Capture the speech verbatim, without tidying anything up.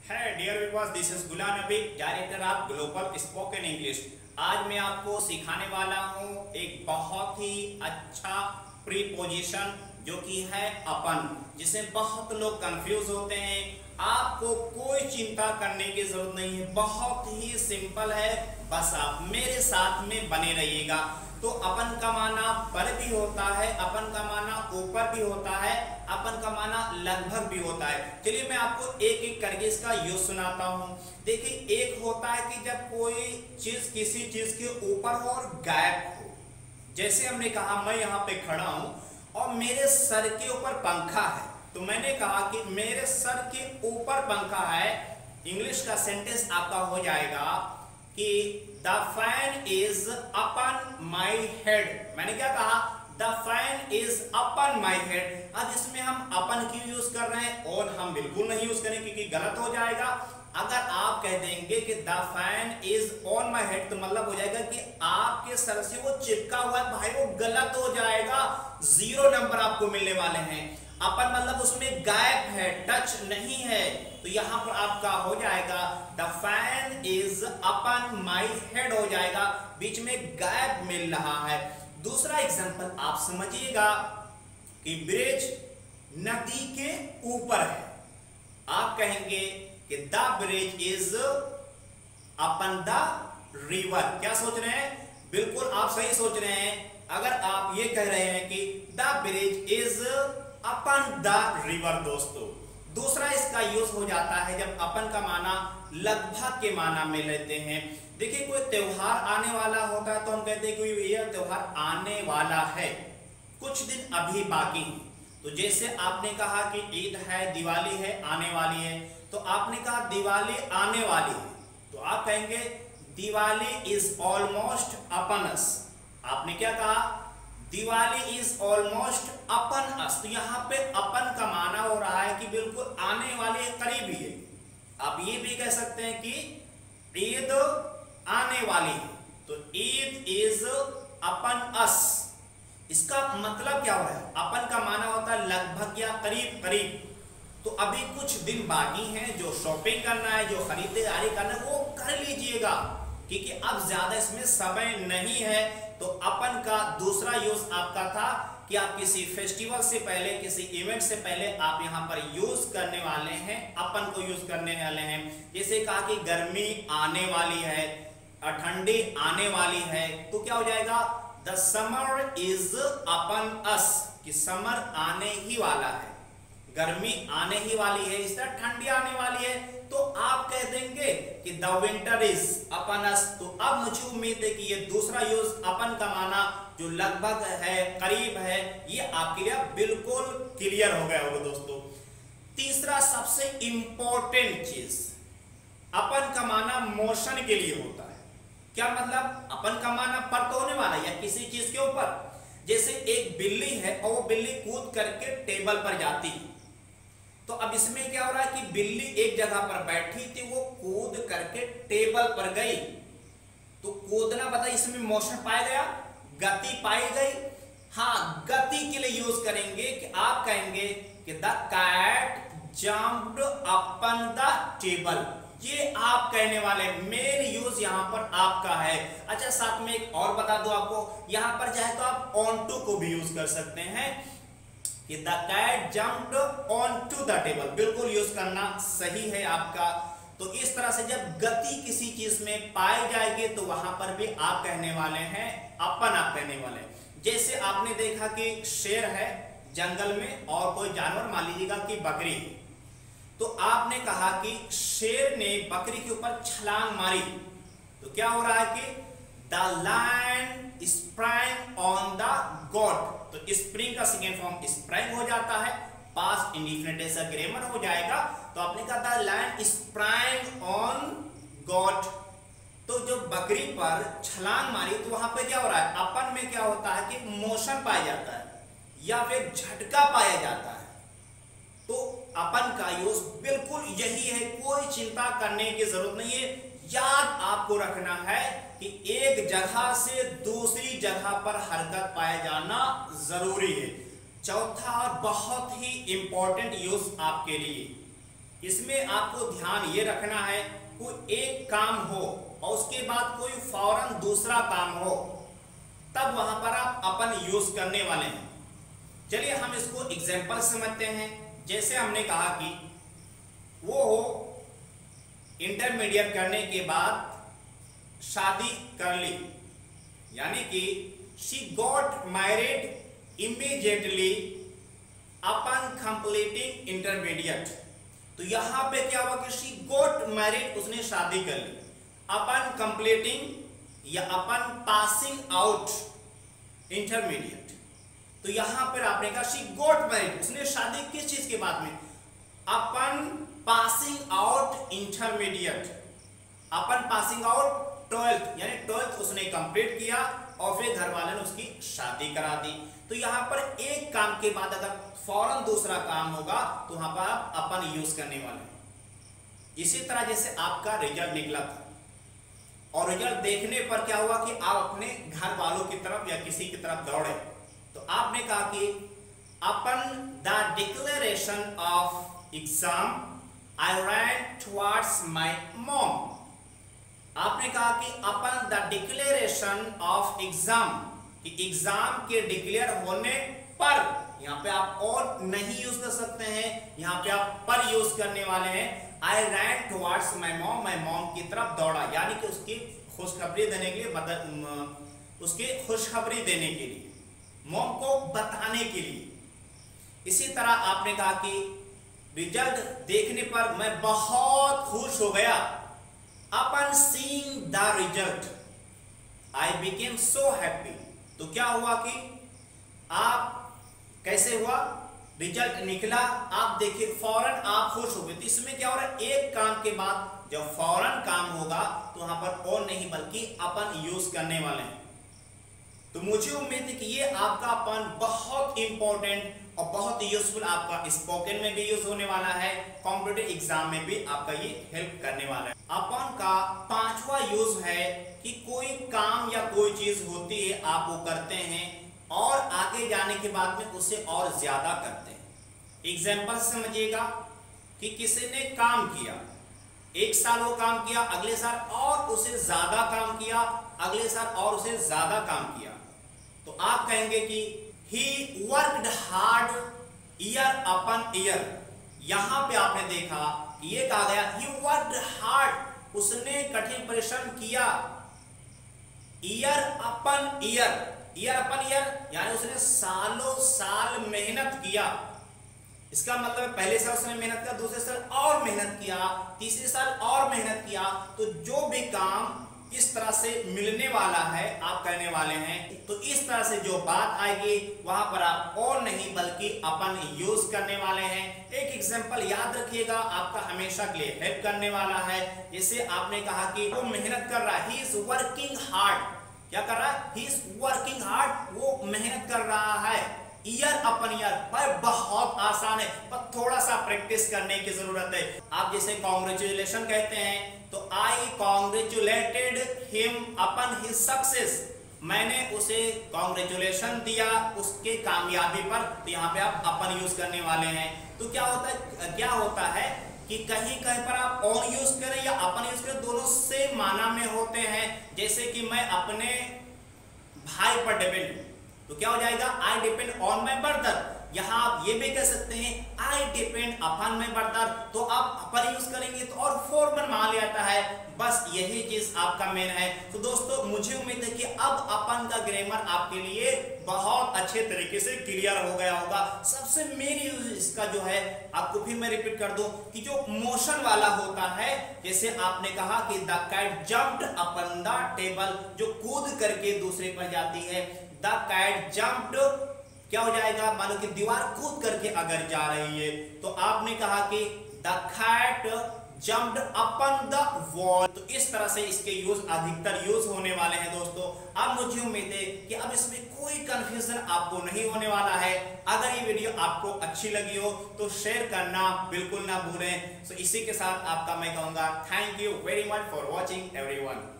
है dear viewers, this is Ghulam Nabi, director of global spoken English. आज मैं आपको सिखाने वाला हूँ एक बहुत ही अच्छा प्रीपोजिशन जो कि है अपन, जिसे बहुत लोग कंफ्यूज होते हैं। आपको कोई चिंता करने की जरूरत नहीं है, बहुत ही सिंपल है, बस आप मेरे साथ में बने रहिएगा। तो अपन का माना पर भी होता है, अपन का माना ऊपर भी होता है, अपन का माना लगभग भी होता है। चलिए मैं आपको एक एक करके इसका यूज सुनाता हूं। देखिए, एक होता है कि जब कोई चीज किसी चीज के ऊपर हो और गायब हो। जैसे हमने कहा मैं यहाँ पे खड़ा हूं और मेरे सर के ऊपर पंखा है, तो मैंने कहा कि मेरे सर के ऊपर पंखा है। इंग्लिश का सेंटेंस आपका हो जाएगा कि the fan is upon my head. मैंने क्या कहा? The fan is upon my head. अब इसमें हम अपन क्यों यूज कर रहे हैं और हम बिल्कुल नहीं यूज करें क्योंकि गलत हो जाएगा। अगर आप कह देंगे कि the fan is on my head, तो मतलब हो जाएगा कि आपके सर से वो चिपका हुआ है, भाई वो गलत हो जाएगा, जीरो नंबर आपको मिलने वाले हैं। अपन मतलब उसमें गायब है, टच नहीं है, तो यहां पर आपका हो जाएगा the fan is upon my head हो जाएगा, बीच में गायब मिल रहा है। दूसरा एग्जांपल आप समझिएगा कि ब्रिज नदी के ऊपर है। आप कहेंगे कि the bridge is upon the river. क्या सोच रहे हैं? बिल्कुल आप सही सोच रहे हैं। अगर आप ये कह रहे हैं कि the bridge is upon the river दोस्तों। दूसरा इसका यूज हो जाता है जब अपन का माना लगभग के माना में लेते हैं। देखिए, कोई त्योहार आने वाला होता है तो हम कहते हैं कि यह त्योहार आने वाला है, कुछ दिन अभी बाकी है। तो जैसे आपने कहा कि ईद है, दिवाली है, आने वाली है, तो आपने कहा दिवाली आने वाली है, तो आप कहेंगे Diwali is almost upon us. आपने क्या कहा? Diwali is almost upon us. तो यहाँ पे अपन का माना हो रहा है कि बिल्कुल आने वाले करीब ही है। आप ये भी कह सकते हैं कि ईद आने वाली है, तो ईद इज अपन अस। इसका मतलब क्या हो रहा है? अपन का माना होता है लगभग या करीब करीब। तो अभी कुछ दिन बाकी हैं, जो शॉपिंग करना है, जो खरीदारी करना है, वो कर लीजिएगा क्योंकि अब ज्यादा इसमें समय नहीं है। तो अपन का दूसरा यूज आपका था कि आप किसी फेस्टिवल से पहले, किसी इवेंट से पहले आप यहाँ पर यूज करने वाले हैं, अपन को यूज करने वाले हैं। जैसे कहा कि गर्मी आने वाली है, ठंडी आने वाली है, तो क्या हो जाएगा? The summer is upon us, कि समर आने ही वाला है, गर्मी आने ही वाली है, इस तरह ठंडी आने वाली है। तो आप कह देंगे कि the winter is upon us. तो अब मुझे उम्मीद है कि ये दूसरा यूज अपन का माना जो लगभग है, करीब है, ये आपके लिए बिल्कुल क्लियर हो गया होगा दोस्तों। तीसरा सबसे इंपॉर्टेंट चीज, अपन का माना मोशन के लिए होता है। क्या मतलब? अपन का माना पर तो होने वाला है या किसी चीज के ऊपर। जैसे एक बिल्ली है और वो बिल्ली कूद करके टेबल पर जाती है, तो अब इसमें क्या हो रहा है कि बिल्ली एक जगह पर बैठी थी, वो कूद करके टेबल पर गई। तो कूदना पता, इसमें मोशन पाया गया, गति पाई गई। हाँ, गति के लिए यूज करेंगे कि आप कहेंगे कि the cat jumped upon the table. ये आप कहने वाले, मेन यूज यहां पर आपका है। अच्छा, साथ में एक और बता दो आपको, यहां पर चाहे तो आप ऑन टू को भी यूज कर सकते हैं कि the cat jumped on to the table. बिल्कुल यूज करना सही है आपका। तो इस तरह से जब गति किसी चीज में पाई जाएगी तो वहां पर भी आप कहने वाले हैं अपन, आप कहने वाले हैं। जैसे आपने देखा कि शेर है जंगल में और कोई जानवर, मान लीजिएगा कि बकरी, तो आपने कहा कि शेर ने बकरी के ऊपर छलांग मारी, तो क्या हो रहा है कि the lion sprang on the goat. तो स्प्रिंग का सेकेंड फॉर्म स्प्रैंग हो जाता है, पास्ट इंडेफिनिट ऐसा ग्रामर हो जाएगा। तो आपने कहा the lion sprang on goat. तो जो बकरी पर छलांग मारी, तो वहां पे क्या हो रहा है? अपन में क्या होता है कि मोशन पाया जाता है या फिर झटका पाया जाता है। तो अपन का यूज बिल्कुल यही है, कोई चिंता करने की जरूरत नहीं है। याद आपको रखना है कि एक जगह से दूसरी जगह पर हरकत पाया जाना जरूरी है। चौथा बहुत ही इंपॉर्टेंट यूज आपके लिए, इसमें आपको ध्यान ये रखना है, कोई एक काम हो और उसके बाद कोई फौरन दूसरा काम हो, तब वहां पर आप अपन यूज करने वाले हैं। चलिए हम इसको एग्जाम्पल समझते हैं। जैसे हमने कहा कि वो इंटरमीडिएट करने के बाद शादी कर ली, यानी कि she got married immediately upon completing intermediate. तो यहां पे क्या हुआ कि शी गॉट मैरिड, उसने शादी कर ली, अपन कंप्लीटिंग या अपन पासिंग आउट इंटरमीडिएट। तो यहां पर आपने कहा शी गॉट मैरिड, उसने शादी किस चीज के बाद में, upon passing out intermediate, upon passing out twelfth, यानी ट्वेल्थ उसने कंप्लीट किया और फिर घर वाले ने उसकी शादी करा दी। तो यहां पर एक काम के बाद अगर फौरन दूसरा काम होगा तो वहां पर आप अपन यूज करने वाले हैं। इसी तरह जैसे आपका रिजल्ट निकला था और रिजल्ट देखने पर क्या हुआ कि आप अपने घर वालों की तरफ या किसी की तरफ दौड़े, तो आपने कहा कि upon the declaration of exam I ran towards my mom. आपने कहा कि upon the declaration of exam, कि एग्जाम के डिक्लेयर होने पर, यहां पे आप और नहीं यूज कर सकते हैं, यहां पे आप पर यूज करने वाले हैं। I ran towards my mom, my mom की तरफ दौड़ा, यानी कि उसकी खुशखबरी देने के लिए, मदद उसकी खुशखबरी देने के लिए, मॉम को बताने के लिए। इसी तरह आपने कहा कि रिजल्ट देखने पर मैं बहुत खुश हो गया, upon seeing the result I became so happy. तो क्या हुआ कि आप कैसे हुआ, रिजल्ट निकला, आप देखिए फौरन आप खुश हो गए। तो इसमें क्या हो रहा है, एक काम के बाद जब फौरन काम होगा तो वहां पर और नहीं बल्कि अपन यूज करने वाले हैं। तो मुझे उम्मीद है कि ये आपका अपन बहुत इंपॉर्टेंट और बहुत यूजफुल आपका स्पोकन में भी यूज होने वाला है, कॉम्पिटिटिव एग्जाम में भी आपका ये हेल्प करने वाला है। अपन का पांचवा यूज है कि कोई काम या कोई चीज होती है, आप वो करते हैं और आगे जाने के बाद में उसे और ज्यादा करते हैं। एग्जाम्पल समझिएगा कि किसी ने काम किया, एक साल वो काम किया, अगले साल और उसे ज्यादा काम किया, अगले साल और उसे ज्यादा काम किया, तो आप कहेंगे कि he worked hard year upon year। यहां पे आपने देखा कि ये कहा गया he worked hard, उसने कठिन परिश्रम किया, year upon year, year upon year यानी उसने सालों साल मेहनत किया। इसका मतलब पहले साल उसने मेहनत किया, दूसरे साल और मेहनत किया, तीसरे साल और मेहनत किया। तो जो भी काम इस तरह से मिलने वाला है आप करने वाले हैं, तो इस तरह से जो बात आएगी वहां पर आप और नहीं बल्कि अपन यूज करने वाले हैं। एक एग्जांपल याद रखिएगा, आपका हमेशा के लिए हेल्प करने वाला है। जैसे आपने कहा कि वो मेहनत कर रहा है, ही इज वर्किंग हार्ड। क्या कर रहा है, ही इज वर्किंग हार्ड, वो मेहनत कर रहा है। ईयर अपन ईयर पर बहुत आसान है, पर थोड़ा सा प्रैक्टिस करने की जरूरत है। आप जैसे कॉन्ग्रेचुलेशन कहते हैं, तो I congratulated him upon his success, मैंने उसे कॉन्ग्रेचुलेशन दिया उसके कामयाबी पर। तो यहाँ पे आप अपन यूज करने वाले हैं। तो क्या होता है, क्या होता है कि कहीं कहीं पर आप ऑन यूज करें या अपन यूज करें, दोनों सेम माना में होते हैं। जैसे कि मैं अपने भाई पर डिपेंड हूं, तो क्या हो जाएगा, I depend on my brother. यहां आप ये भी कह सकते हैं I depend upon my brother, तो आप अपन यूज करेंगे तो और फॉर्मल मान लिया है। बस यही चीज आपका मेन है। तो दोस्तों मुझे उम्मीद है कि अब अपन का ग्रामर आपके लिए बहुत अच्छे तरीके से क्लियर हो गया होगा। सबसे मेन यूज इसका जो है, आपको फिर मैं रिपीट कर दूं कि जो मोशन वाला होता है, जैसे आपने कहा कि the cat jumped upon the table, जो कूद करके दूसरे पर जाती है। द कैट जंप्ड क्या हो जाएगा, मान लो कि दीवार कूद करके अगर जा रही है, तो आपने कहा कि the cat jumped upon the wall. तो इस तरह से इसके यूज अधिकतर यूज होने वाले हैं दोस्तों। अब मुझे उम्मीद है कि अब इसमें कोई कंफ्यूजन आपको नहीं होने वाला है। अगर ये वीडियो आपको अच्छी लगी हो तो शेयर करना बिल्कुल ना भूलें। तो इसी के साथ आपका मैं कहूंगा thank you very much for watching everyone.